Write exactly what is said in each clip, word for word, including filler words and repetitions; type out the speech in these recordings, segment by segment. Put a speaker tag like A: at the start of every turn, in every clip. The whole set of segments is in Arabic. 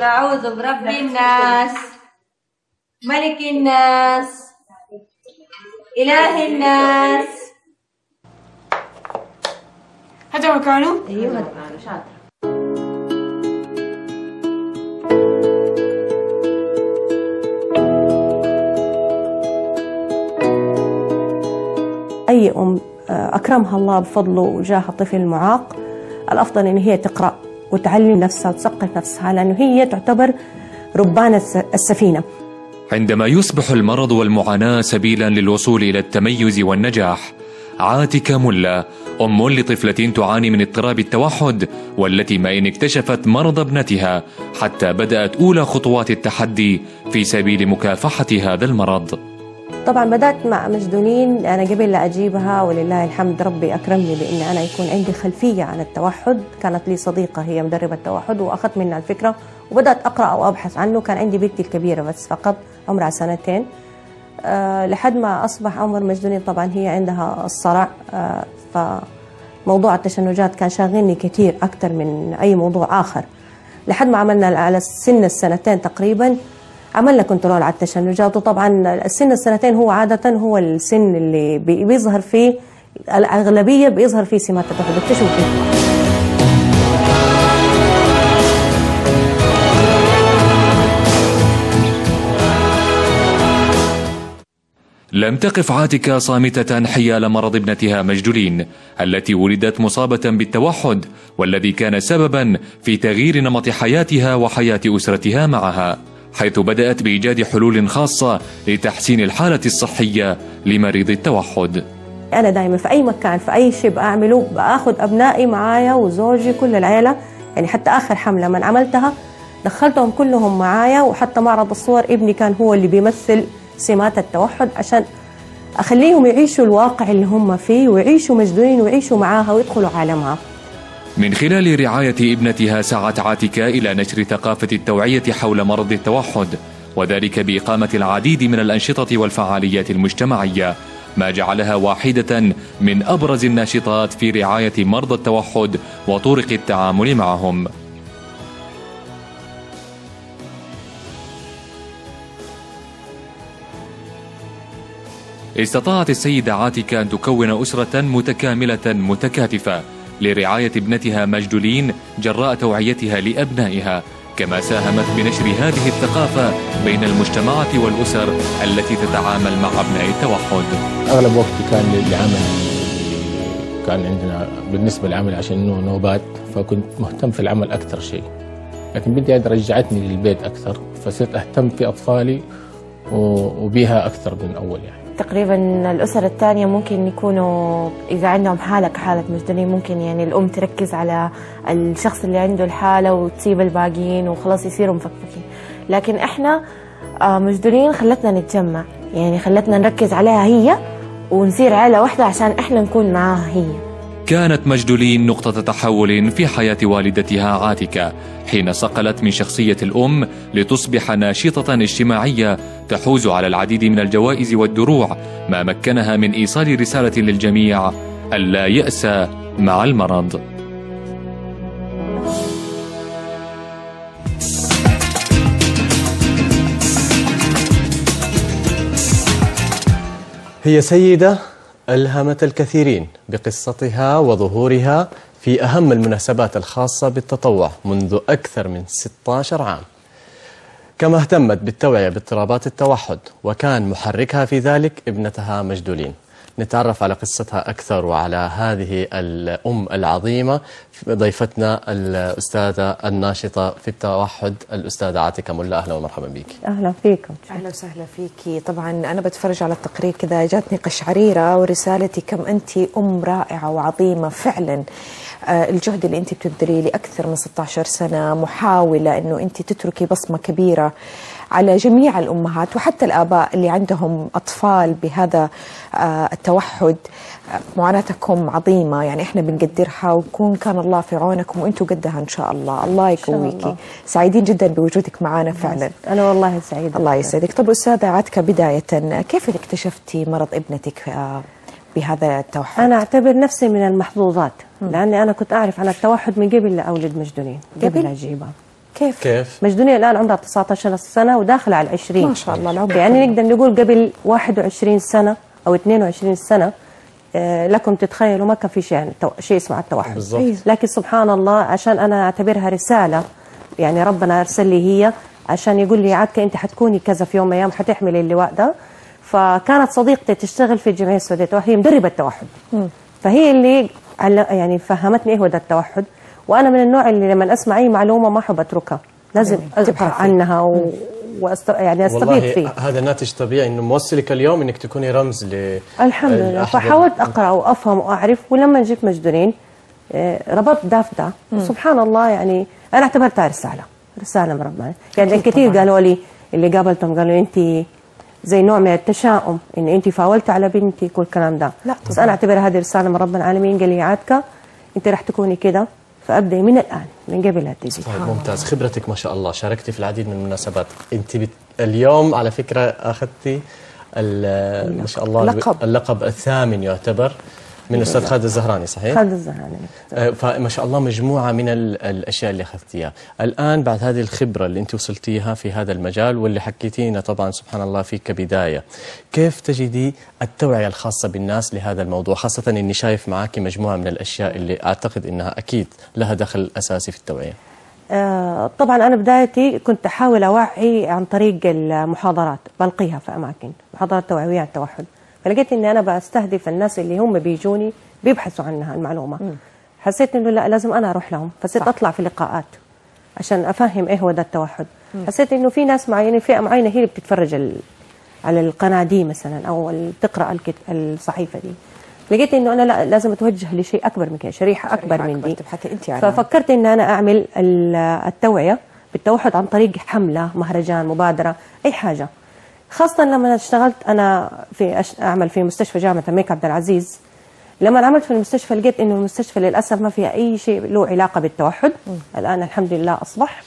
A: قل أعوذ برب الناس ملك الناس إله الناس.
B: هذا مكانه؟
A: أيوه هذا مكانه. شاطر.
C: أي أم أكرمها الله بفضله وجاه طفل معاق، الأفضل إن هي تقرأ وتعلم نفسها وتثقف نفسها، لأنه هي تعتبر ربان السفينة.
D: عندما يصبح المرض والمعاناة سبيلا للوصول إلى التميز والنجاح، عاتكة ملا أم لطفلة تعاني من اضطراب التوحد، والتي ما إن اكتشفت مرض ابنتها حتى بدأت أولى خطوات التحدي في سبيل مكافحة هذا المرض.
C: طبعا بدأت مع مجدولين. أنا قبل لا أجيبها ولله الحمد ربي أكرمني بإن أنا يكون عندي خلفية عن التوحد. كانت لي صديقة هي مدربة توحد وأخذت منها الفكرة وبدأت أقرأ وأبحث عنه. كان عندي بنتي الكبيرة بس فقط عمرها سنتين، أه لحد ما أصبح عمر مجدولين. طبعا هي عندها الصرع، أه فموضوع التشنجات كان شاغلني كثير أكثر من أي موضوع آخر، لحد ما عملنا على سن السنتين تقريبا عملنا كنترول على التشنجات. وطبعا السن السنتين هو عادة هو السن اللي بيظهر فيه الأغلبية بيظهر فيه سمات التوحد، بيكتشفوا فيه.
D: لم تقف عاتكة صامتة حيال مرض ابنتها مجدولين التي ولدت مصابة بالتوحد، والذي كان سببا في تغيير نمط حياتها وحياة أسرتها معها، حيث بدأت بإيجاد حلول خاصة لتحسين الحالة الصحية لمريض التوحد.
C: أنا دائما في أي مكان في أي شيء بعمله بأخذ أبنائي معايا وزوجي كل العيلة، يعني حتى آخر حملة من عملتها دخلتهم كلهم معايا، وحتى معرض الصور ابني كان هو اللي بيمثل سمات التوحد عشان أخليهم يعيشوا الواقع اللي هم فيه ويعيشوا مجدولين ويعيشوا معاها ويدخلوا عالمها.
D: من خلال رعاية ابنتها سعت عاتكة إلى نشر ثقافة التوعية حول مرض التوحد، وذلك بإقامة العديد من الأنشطة والفعاليات المجتمعية، ما جعلها واحدة من أبرز الناشطات في رعاية مرضى التوحد وطرق التعامل معهم. استطاعت السيدة عاتكة أن تكون أسرة متكاملة متكاتفة لرعاية ابنتها مجدولين جراء توعيتها لأبنائها، كما ساهمت بنشر هذه الثقافة بين المجتمعات والأسر التي تتعامل مع أبناء التوحد.
E: أغلب وقتي كان للعمل، كان عندنا بالنسبة للعمل عشان إنه نوبات، فكنت مهتم في العمل أكثر شيء، لكن بدي رجعتني للبيت أكثر، فصرت أهتم في أطفالي وبيها أكثر من أول. يعني
F: تقريبا الأسر الثانية ممكن يكونوا إذا عندهم حالة كحالة مجدولين ممكن يعني الأم تركز على الشخص اللي عنده الحالة وتسيب الباقيين وخلاص يصيروا مفكفكين، لكن إحنا مجدولين خلتنا نتجمع، يعني خلتنا نركز عليها هي ونصير عائلة واحدة عشان إحنا نكون معاها هي.
D: كانت مجدولين نقطة تحول في حياة والدتها عاتكة حين صقلت من شخصية الأم لتصبح ناشطة اجتماعية تحوز على العديد من الجوائز والدروع، ما مكنها من إيصال رسالة للجميع ألا يأس مع المرض.
G: هي سيدة ألهمت الكثيرين بقصتها وظهورها في أهم المناسبات الخاصة بالتطوع منذ أكثر من ستة عشر عام، كما اهتمت بالتوعية باضطرابات التوحد، وكان محركها في ذلك ابنتها مجدولين. نتعرف على قصتها أكثر وعلى هذه الأم العظيمة ضيفتنا الأستاذة الناشطة في التوحد الأستاذة عاتكة ملا. أهلا ومرحبا بك.
C: أهلا فيكم.
B: أهلا وسهلا فيكي. طبعا أنا بتفرج على التقرير كذا جاتني قشعريرة ورسالتي كم أنت أم رائعة وعظيمة فعلا. آه الجهد اللي أنت بتبذليه لأكثر من ستة عشر سنة، محاولة أنه أنت تتركي بصمة كبيرة على جميع الأمهات وحتى الآباء اللي عندهم أطفال بهذا آه التوحد. آه معاناتكم عظيمة، يعني إحنا بنقدرها وكون كان الله في عونكم وأنتوا قدها إن شاء الله. الله يقويكي. سعيدين جدا بوجودك معنا فعلا.
C: أنا والله سعيدة.
B: الله يسعدك. طب أستاذة عاتكة، بداية كيف اكتشفتي مرض ابنتك آه بهذا التوحد؟
C: أنا أعتبر نفسي من المحظوظات، لأني أنا كنت أعرف عن التوحد من قبل لا أولد مجدولين، قبل أجيبها.
B: كيف؟
G: كيف؟
C: مجدونية الآن عمرها تسعة عشر سنة وداخلة على العشرين.
B: ما شاء الله العمر
C: يعني نقدر نقول قبل واحد وعشرين سنة أو اثنين وعشرين سنة آه لكم تتخيلوا ما كان في شيء يعني شيء اسمه التوحد.
G: بالضبط.
C: لكن سبحان الله عشان أنا أعتبرها رسالة، يعني ربنا أرسل لي هي عشان يقول لي عادكة أنت حتكوني كذا في يوم من الأيام حتحملي اللواء ده. فكانت صديقتي تشتغل في الجمعية السعودية للتوحد، هي مدربة توحد. فهي اللي يعني فهمتني إيه هو ده التوحد. وأنا من النوع اللي لما أسمع أي معلومة ما أحب أتركها، لازم أبحث عنها و... وأست... يعني استفيد فيه.
G: هذا ناتج طبيعي انه موصلك اليوم انك تكوني رمز ل
C: الحمد لله. فحاولت اقرا وافهم واعرف، ولما جيت مجدولين ربطت ده في ده. سبحان الله، يعني انا اعتبرتها رساله رساله من ربنا. يعني كثير قالوا لي اللي قابلتهم قالوا انت زي نوع من التشاؤم ان انت فاولت على بنتي كل الكلام ده.
B: لا
C: بس انا اعتبرها هذه رساله من رب العالمين، قال لي عادكه انت راح تكوني كده، فابدأي من الان من قبل لا تجي.
G: طيب ممتاز. خبرتك ما شاء الله، شاركتي في العديد من المناسبات. انت بت... اليوم على فكره اخذتي ما شاء الله
B: اللقب.
G: اللقب الثامن يعتبر من الاستاذ خالد الزهراني، صحيح؟
C: خالد الزهراني.
G: آه فما شاء الله مجموعه من الاشياء اللي اخذتيها. الان بعد هذه الخبره اللي انت وصلتيها في هذا المجال واللي حكيتينا طبعا سبحان الله فيه كبدايه، كيف تجدي التوعيه الخاصه بالناس لهذا الموضوع، خاصه اني شايف معك مجموعه من الاشياء اللي اعتقد انها اكيد لها دخل اساسي في التوعيه؟
C: آه طبعا انا بدايتي كنت احاول اوعي عن طريق المحاضرات، بلقيها في اماكن محاضرات توعويه عن التوحد. فلقيت اني انا بستهدف الناس اللي هم بيجوني بيبحثوا عنها المعلومه. م. حسيت انه لا لازم انا اروح لهم، فصرت اطلع في لقاءات عشان افهم ايه هو ده التوحد. م. حسيت انه في ناس معينه، فئه معينه هي اللي بتتفرج ال... على القناه دي مثلا او بتقرا الكت... الصحيفه دي. لقيت انه انا لا لازم اتوجه لشيء اكبر من كده، شريحه اكبر, أكبر من دي.
B: تبحثي انت عنها.
C: ففكرت ان انا اعمل التوعيه بالتوحد عن طريق حمله، مهرجان، مبادره، اي حاجه. خاصة لما اشتغلت أنا في أش... أعمل في مستشفى جامعة الملك عبد العزيز. لما عملت في المستشفى لقيت إنه المستشفى للأسف ما فيها أي شيء له علاقة بالتوحد. م. الآن الحمد لله أصبح.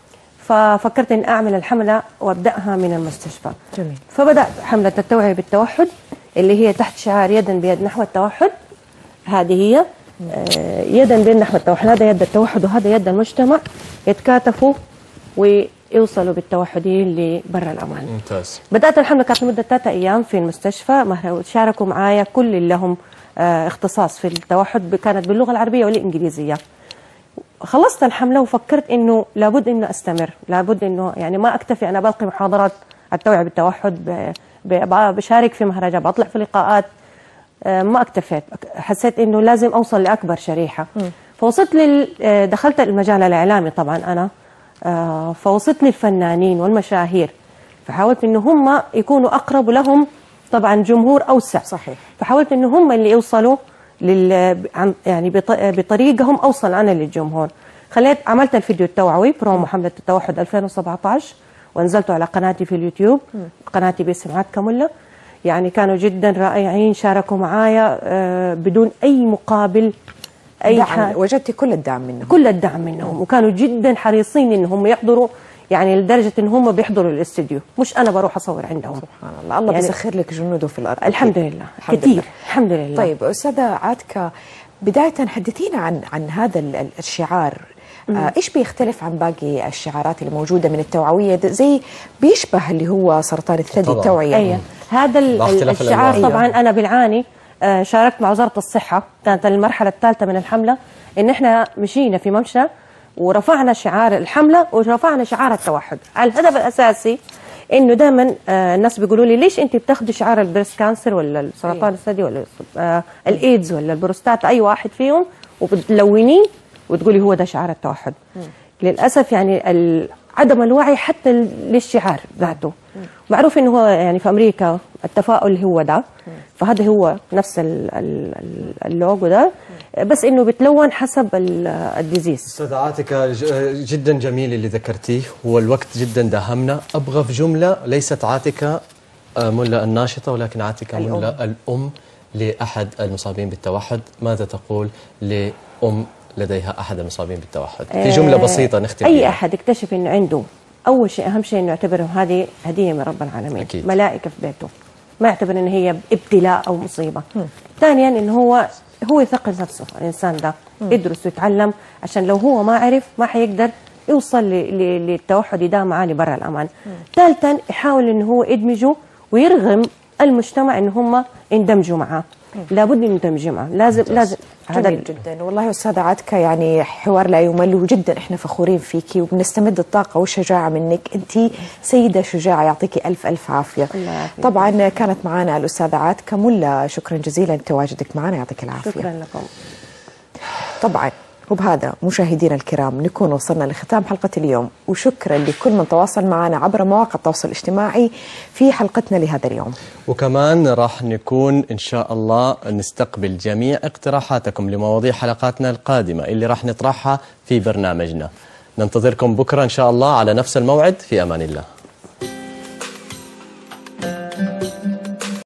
C: ففكرت إن أعمل الحملة وأبدأها من المستشفى.
B: جميل.
C: فبدأت حملة التوعية بالتوحد اللي هي تحت شعار يدا بيد نحو التوحد. هذه هي آه يدا بيد نحو التوحد، هذا يد التوحد وهذا يد المجتمع، يتكاتفوا ويوصلوا بالتوحدين لبرا الأمان.
G: ممتاز.
C: بدأت الحملة كانت لمدة ثلاثة أيام في المستشفى، شاركوا معايا كل اللي لهم آه اختصاص في التوحد، كانت باللغة العربية والإنجليزية. خلصت الحملة وفكرت إنه لابد إنه أستمر، لابد إنه يعني ما أكتفي أنا بلقي محاضرات التوعية بالتوحد، بشارك في مهرجان، بطلع في لقاءات، آه ما اكتفيت، حسيت إنه لازم أوصل لأكبر شريحة. م. فوصلت لل دخلت المجال الإعلامي طبعا أنا، آه فوصلت للفنانين والمشاهير، فحاولت إنه هم يكونوا أقرب لهم طبعا جمهور أوسع.
B: صحيح.
C: فحاولت إنه هم اللي يوصلوا لل يعني بطريقهم أوصل أنا للجمهور. خليت عملت الفيديو التوعوي برومو حملة التوحد ألفين وسبعة عشر ونزلته على قناتي في اليوتيوب. م. قناتي باسم عاد كملة. يعني كانوا جدا رائعين، شاركوا معايا آه بدون أي مقابل أي
B: حاجة. وجدتي كل الدعم منهم؟
C: كل الدعم منهم، وكانوا جدا حريصين إنهم يحضروا، يعني لدرجة إن هم بيحضروا الاستديو، مش أنا بروح أصور عندهم.
B: سبحان الله، الله يعني بيسخر لك جنوده في الأرض.
C: الحمد لله. الحمد كثير لله. الحمد لله.
B: طيب أستاذة عاتكة، بداية حدثينا عن عن هذا الشعار. آه ايش بيختلف عن باقي الشعارات اللي موجوده من التوعويه، زي بيشبه اللي هو سرطان الثدي التوعيه؟
C: أيه. هذا الشعار طبعا انا بالعاني آه شاركت مع وزاره الصحه، كانت المرحله الثالثه من الحمله ان احنا مشينا في ممشى ورفعنا شعار الحمله ورفعنا شعار التوحد. الهدف الاساسي انه دائما آه الناس بيقولوا لي ليش انت بتاخذي شعار البريست كانسر ولا سرطان الثدي ولا آه الايدز ولا البروستات، اي واحد فيهم، وبتلونيه وتقولي هو ده شعار التوحد. م. للأسف يعني عدم الوعي حتى للشعار ذاته. م. معروف انه هو يعني في امريكا التفاؤل هو ده، م. فهذا هو نفس اللوجو ده، بس انه بتلون حسب الديزيز.
G: استاذة عاتكة، جدا جميل اللي ذكرتيه، والوقت جدا داهمنا. ابغى في جملة، ليست عاتكة ملا الناشطة ولكن عاتكة ملا الأم لأحد المصابين بالتوحد، ماذا تقول لأم لديها أحد المصابين بالتوحد في جملة بسيطة نختم
C: أي
G: بيها؟
C: أحد اكتشف إنه عنده، أول شيء أهم شيء إنه يعتبرهم هذه هدية من رب العالمين. أكيد. ملائكة في بيته، ما يعتبر إن هي ابتلاء أو مصيبة. ثانيا إنه هو هو يثقل نفسه، الإنسان ده م. يدرس ويتعلم، عشان لو هو ما عرف ما حيقدر يوصل ل- ل- للتوحد يداوم معاه لبرا الأمان. ثالثا يحاول إنه هو يدمجه ويرغم المجتمع إن هم يندمجوا معاه. لابد انه تمجمع، لازم لازم هذا
B: جميل جدا. والله أستاذة عتكة يعني حوار لا يمل، وجدا احنا فخورين فيكي وبنستمد الطاقة والشجاعة منك. انت سيدة شجاعة، يعطيكي ألف ألف عافية.
C: الله يعافيك.
B: طبعا كانت معنا الأستاذة عتكة ملا، شكرا جزيلا لتواجدك معنا، يعطيك العافية.
C: شكرا لكم.
B: طبعا وبهذا مشاهدينا الكرام نكون وصلنا لختام حلقة اليوم، وشكرا لكل من تواصل معنا عبر مواقع التواصل الاجتماعي في حلقتنا لهذا اليوم.
G: وكمان راح نكون إن شاء الله نستقبل جميع اقتراحاتكم لمواضيع حلقاتنا القادمة اللي راح نطرحها في برنامجنا. ننتظركم بكرة إن شاء الله على نفس الموعد، في أمان الله.